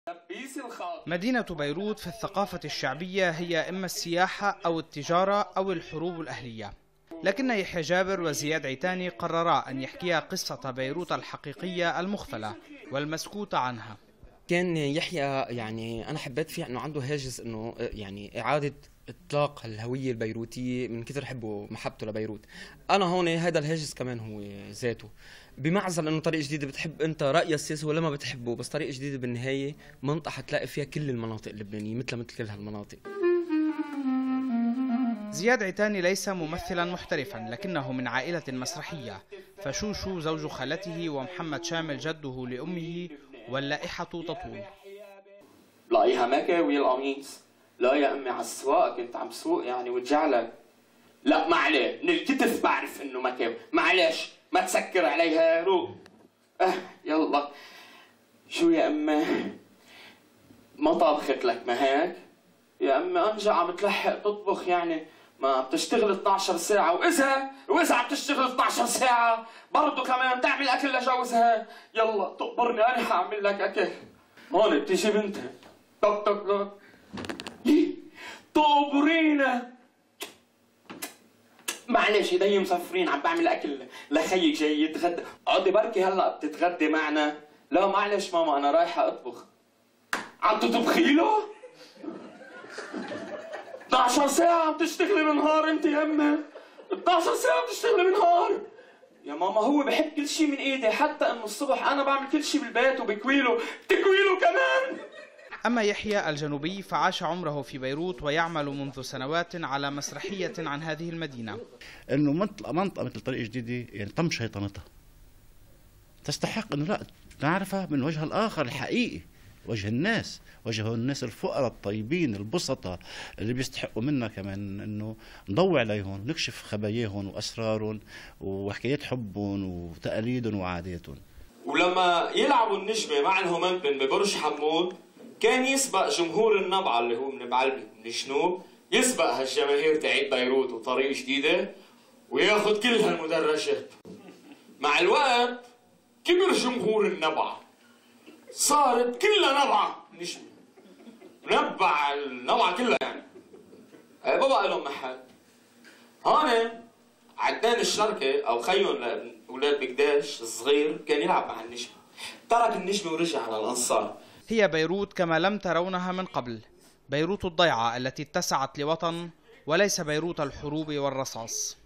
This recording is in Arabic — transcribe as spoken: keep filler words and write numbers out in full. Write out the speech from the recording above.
مدينة بيروت في الثقافة الشعبية هي إما السياحة أو التجارة أو الحروب الأهلية، لكن يحيى جابر وزياد عيتاني قررا أن يحكيا قصة بيروت الحقيقية المخفلة والمسكوت عنها. كان يحيى يعني أنا حبيت فيه أنه عنده هاجس أنه يعني إعادة إطلاق الهوية البيروتية من كثر حبه ومحبته لبيروت. أنا هون هذا الهاجس كمان هو ذاته، بمعزل أنه طريق جديدة بتحب أنت رأي السياسي ولا ما بتحبه، بس طريق جديدة بالنهاية منطقة حتلاقي فيها كل المناطق اللبنانية مثل مثل كل هالمناطق. زياد عيتاني ليس ممثلا محترفا، لكنه من عائلة مسرحية، فشوشو زوج خالته ومحمد شامل جده لأمه، واللائحة تطول. لاقيها مكاوي القميص، لا يا امي على السواق كنت عم سوق يعني وتجعلك. لا ما عليه، من الكتف بعرف انه مكاوي، معلش ما تسكر عليها روق. اه يلا شو يا امي؟ ما طابخت لك ما هيك؟ يا امي انجا عم تلحق تطبخ يعني، ما بتشتغل اثنعش ساعة، وإذا وإذا عم تشتغل اثنعش ساعة برضه كمان تعمل أكل لجوزها. يلا تقبرني أنا حأعمل لك أكل. هون بتيجي بنتها طق طق طق تقبرينا. معلش ايدي مسفرين عم بعمل أكل لخيك جاي يتغدى. اقعدي بركي هلا بتتغدي معنا. لا معلش ماما أنا رايحة أطبخ. عم تطبخي له؟ اثنعش ساعة عم تشتغلي بالنهار انت يا امي، اثنعش ساعة عم تشتغلي بالنهار. يا ماما هو بحب كل شيء من ايدي، حتى انه الصبح انا بعمل كل شيء بالبيت وبكويله، بتكويله كمان. اما يحيى الجنوبي فعاش عمره في بيروت ويعمل منذ سنوات على مسرحية عن هذه المدينة. انه منطقة منطقة مثل طريق جديدة يعني تم شيطنتها. تستحق انه لا نعرفها من وجهها الاخر الحقيقي، وجه الناس، وجه الناس الفقراء الطيبين البسطاء اللي بيستحقوا منا كمان انه نضوي عليهم ونكشف خباياهم واسرارهم وحكايات حبهم وتقاليدهم وعاداتهم. ولما يلعبوا النجمه مع الهومنبن ببرج حمود كان يسبق جمهور النبعه اللي هو من بعلبك من الجنوب، يسبق هالجماهير تاعت بيروت وطريق جديده وياخذ كل هالمدرجات. مع الوقت كبر جمهور النبعه، صارت كلها نبعة نجمة، نبع النبعة كلها يعني. ما بقى لهم محل. هون عدنان الشركة أو خيهم لأولاد بقداش الصغير كان يلعب مع النجمة، ترك النجمة ورجع على الأنصار. هي بيروت كما لم ترونها من قبل، بيروت الضيعة التي اتسعت لوطن وليس بيروت الحروب والرصاص.